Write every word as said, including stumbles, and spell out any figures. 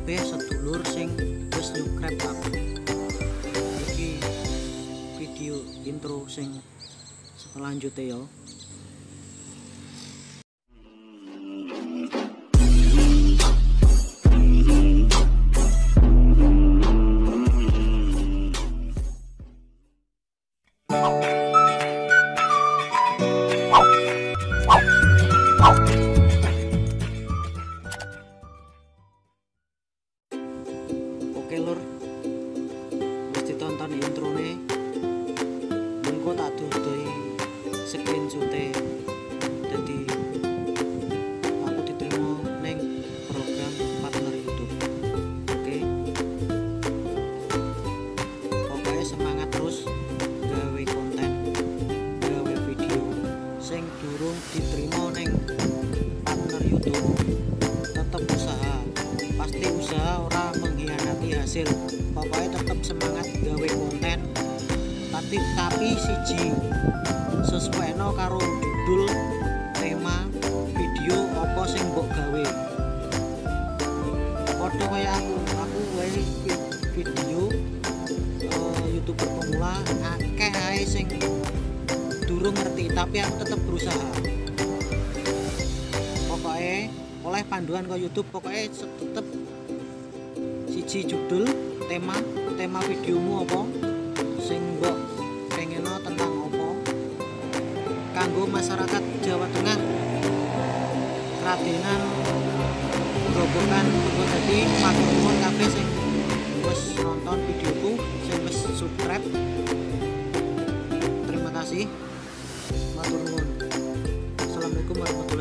kabeh sedulur sing wis subscribe aku. Iki video intro sing selanjutnya ya. Oke lur, wis ditonton introne, mengko tak dudoi screenshot-e. Dadi aku diterima ning program partner YouTube. Oke, pokoknya semangat terus gawe konten, gawe video sing durung diterima ning partner YouTube. Tetep usaha, pasti usaha ora mengkhianati hasil. Pokoknya tetap semangat gawe konten, tapi tapi siji sesuaino karo judul tema video apa sing mbok gawe. Padha kaya aku aku wae video uh, YouTuber pemula akeh ae sing durung ngerti, tapi aku tetap berusaha. Pokoknya oleh panduan ke YouTube, pokoknya tetep siji judul tema tema videomu apa sing mbok pengeno tentang apa kanggo masyarakat Jawa Tengah, Kradenan, Grobogan, Purwodadi. Matur nuwun kabeh sing wis nonton videoku, sing wis subscribe. Terima kasih. Matur nuwun. Assalamualaikum warahmatullahi wabarakatuh.